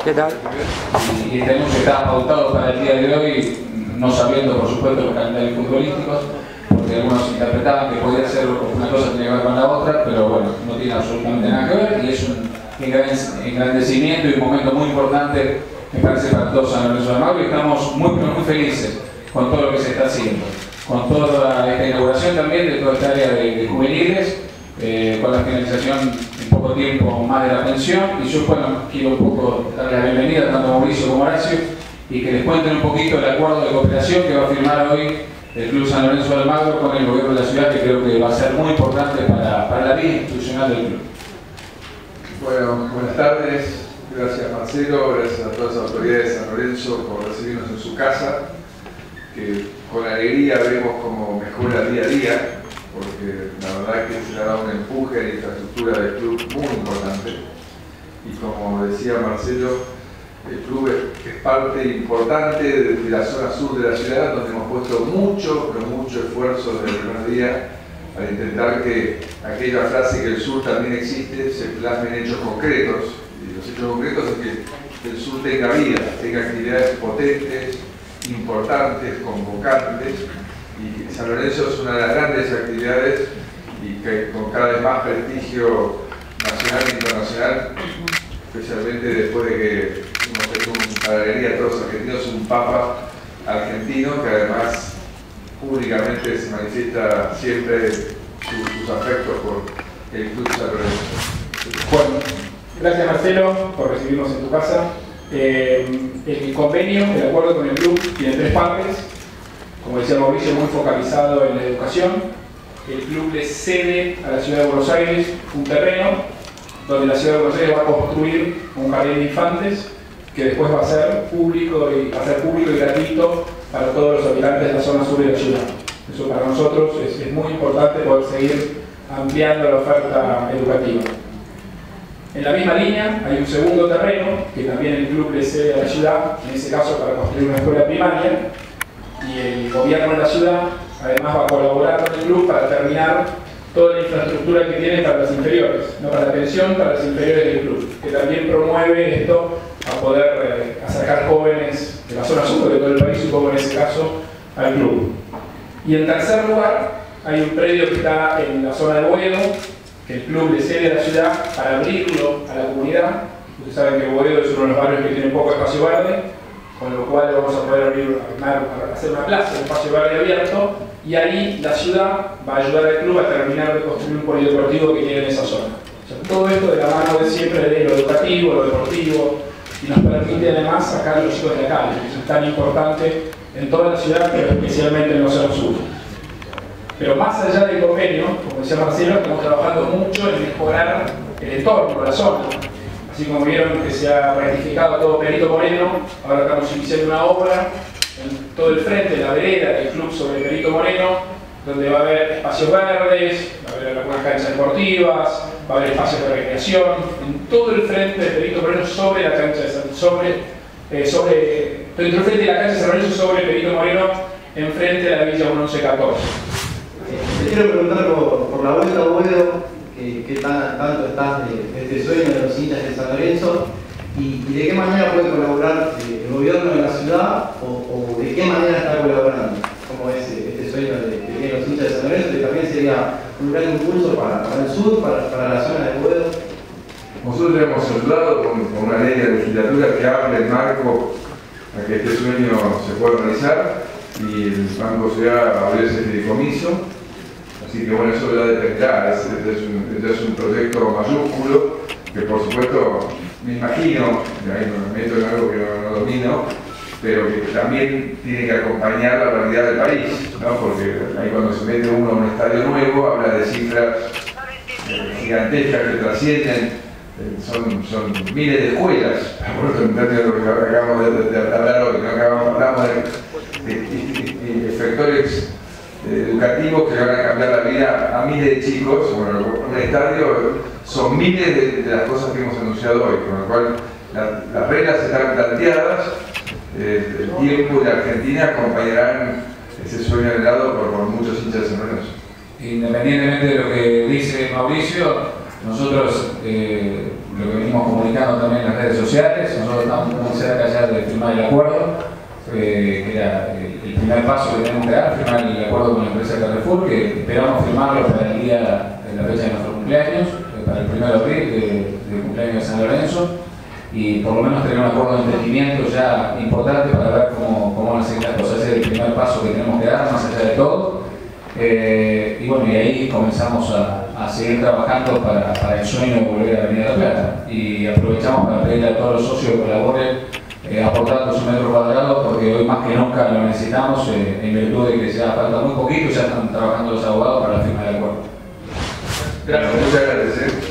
¿Qué tal? Y tenemos que estar pautados para el día de hoy, no sabiendo por supuesto los calendarios futbolísticos, porque algunos interpretaban que podía ser una cosa tenía que ver con la otra, pero bueno, no tiene absolutamente nada que ver y es un engrandecimiento y un momento muy importante, me parece, para todos San Lorenzo de Almagro, y estamos muy felices con todo lo que se está haciendo, con toda esta inauguración también de toda esta área de juveniles, con la finalización en poco tiempo más de la pensión. Y yo, bueno, quiero un poco darle la bienvenida tanto a Mauricio como a Horacio y que les cuenten un poquito el acuerdo de cooperación que va a firmar hoy el Club San Lorenzo de Almagro con el gobierno de la ciudad, que creo que va a ser muy importante para la vida institucional del club. Bueno, buenas tardes. Gracias Marcelo, gracias a todas las autoridades de San Lorenzo por recibirnos en su casa, que con alegría vemos cómo mejora día a día, porque la verdad que se le ha dado un empuje a la infraestructura del club muy importante. Y como decía Marcelo, el club es parte importante de la zona sur de la ciudad, donde hemos puesto mucho esfuerzo desde el primer día para intentar que aquella frase que el sur también existe se plasme en hechos concretos. Y los hechos concretos es que el sur tenga vida, tenga actividades potentes, importantes, convocantes, y San Lorenzo es una de las grandes actividades y que con cada vez más prestigio nacional e internacional, especialmente después de que hemos tenido para alegría a todos los argentinos un papa argentino que además públicamente se manifiesta siempre sus afectos por el Club San Lorenzo. Bueno, gracias Marcelo por recibirnos en tu casa. El convenio, el acuerdo con el club, tiene tres partes. Como decía Mauricio, muy focalizado en la educación. El club le cede a la ciudad de Buenos Aires un terreno donde la ciudad de Buenos Aires va a construir un jardín de infantes que después va a ser público y gratuito para todos los habitantes de la zona sur de la ciudad. Eso para nosotros es muy importante poder seguir ampliando la oferta educativa. En la misma línea hay un segundo terreno que también el club le cede a la ciudad, en ese caso para construir una escuela primaria, y el gobierno de la ciudad además va a colaborar con el club para terminar toda la infraestructura que tiene para las inferiores, no para la pensión, para las inferiores del club, que también promueve esto a poder acercar jóvenes de la zona sur de todo el país, supongo en ese caso, al club. Y en tercer lugar, hay un predio que está en la zona de Boedo, que el club le cede a la ciudad para abrirlo a la comunidad. Ustedes saben que Boedo es uno de los barrios que tiene poco espacio verde, con lo cual vamos a poder hacer una plaza, un espacio verde abierto, y ahí la ciudad va a ayudar al club a terminar de construir un polideportivo que tiene en esa zona. O sea, todo esto de la mano de siempre de lo educativo, lo deportivo, y nos permite además sacar a los chicos de la calle, que es tan importante en toda la ciudad, pero especialmente en la zona sur. Pero más allá del convenio, como decía Marcelo, estamos trabajando mucho en mejorar el entorno, la zona. Así como vieron que se ha rectificado todo Perito Moreno, ahora estamos iniciando una obra en todo el frente de la vereda del club sobre Perito Moreno, donde va a haber espacios verdes, va a haber algunas canchas deportivas, va a haber espacios de recreación, en todo el frente de Perito Moreno sobre la cancha de dentro del frente de la cancha de San Lorenzo sobre Perito Moreno, enfrente de la Villa 1114. Te quiero preguntar por la vuelta a Boedo, ¿qué tanto estás de este sueño de los hinchas de San Lorenzo? ¿Y de qué manera puede colaborar el gobierno de la ciudad o de qué manera está colaborando? ¿Cómo es este sueño que tienen los hinchas de San Lorenzo? Que también sería un gran impulso para el sur, para la zona de Boedo. Nosotros hemos ayudado con una ley de legislatura que abre el marco a que este sueño se pueda realizar, y el Banco Ciudad abrió ese fideicomiso. Así que bueno, eso ya dependerá, es un proyecto mayúsculo que por supuesto me imagino, ahí me meto en algo que no domino, pero que también tiene que acompañar la realidad del país, ¿no? Porque ahí cuando se mete uno a un estadio nuevo habla de cifras gigantescas que trascienden, son miles de escuelas, por eso en términos de lo que acabamos de hablar hoy, hablamos de efectores educativos que van a cambiar la vida a miles de chicos. Bueno, un estadio son miles de las cosas que hemos anunciado hoy, con lo cual las reglas están planteadas, el tiempo y la Argentina acompañarán ese sueño anhelado por muchos hinchas de San Lorenzo. Independientemente de lo que dice Mauricio, nosotros lo que venimos comunicando también en las redes sociales. Nosotros estamos muy cerca ya de firmar el acuerdo, que era el primer paso que tenemos que dar, firmar el acuerdo con la empresa Carrefour, que esperamos firmarlo para el día de la fecha de nuestro cumpleaños, para el 1 de abril del cumpleaños de San Lorenzo, y por lo menos tener un acuerdo de entendimiento ya importante para ver cómo van a seguir las cosas. Ese es el primer paso que tenemos que dar, más allá de todo. Y bueno, y ahí comenzamos a seguir trabajando para el sueño de volver a Avenida La Plata. Y aprovechamos para pedirle a todos los socios que colaboren aportando su metro cuadrado, porque hoy más que nunca lo necesitamos, en virtud de que ya falta muy poquito y ya están trabajando los abogados para la firma del acuerdo. Gracias, muchas gracias.